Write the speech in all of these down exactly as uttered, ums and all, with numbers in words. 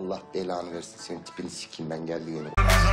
Allah belanı versin, senin tipini sikeyim ben geldiğine.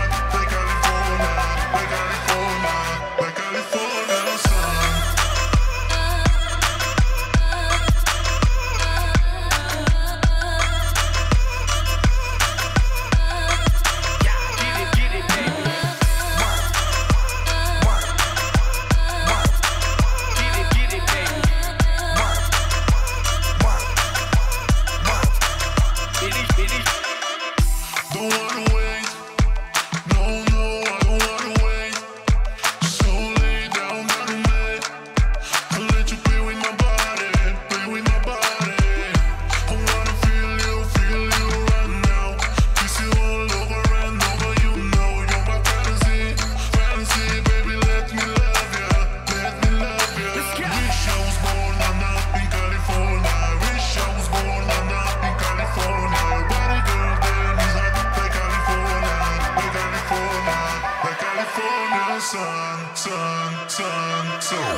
Sun, sun, sun, sun.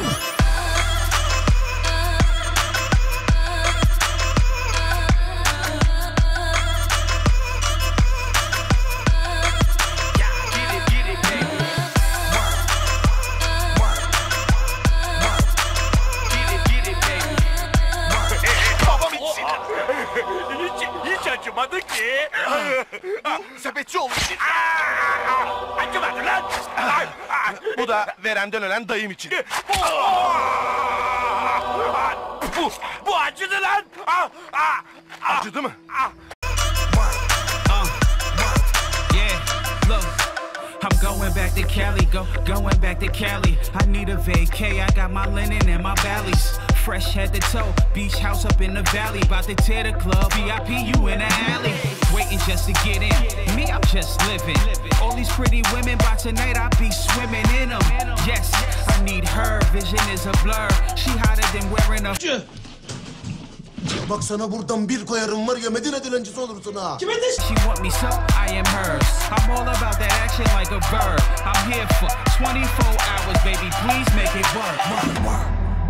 Hiç acımadı ki. Sepetçi olmuş. Acımadı lan. Bu da veremden ölen dayım için. Bu, bu acıdı lan. Acıdı mı? I'm going back to Cali, go, going back to Cali. I need a vacay, I got my linen and my valleys. Fresh head to toe, beach house up in the valley. About to tear the club, V I P you in the alley. Waiting just to get in, me I'm just living. All these pretty women, by tonight I'll be swimming in them. Yes, I need her, vision is a blur. She hotter than wearing a... Bak sana buradan bir koyarım var ya, Medine dilencisi olursun ha. Kime de? She want me so, I am hers. I'm all about that action like a bird. I'm here for twenty-four hours, baby, please make it work. Work, work.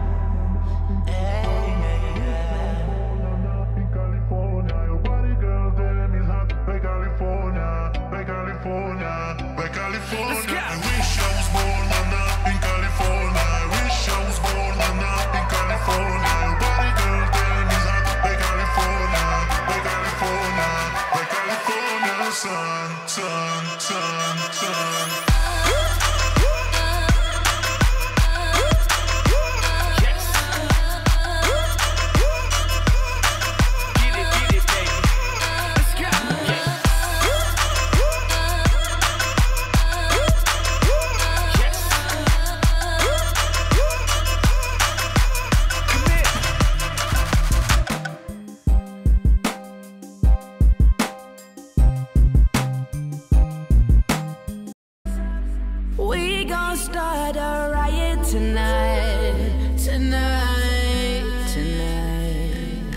Sun, sun, sun, sun. We gon' start a riot tonight, tonight, tonight.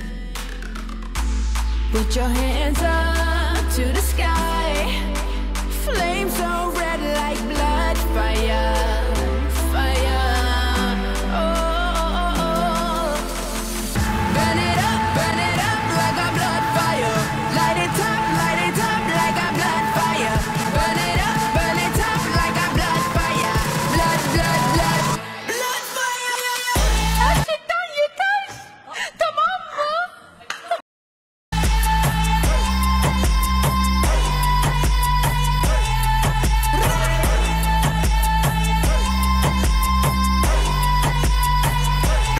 Put your hands up to the sky, flames so red like blood.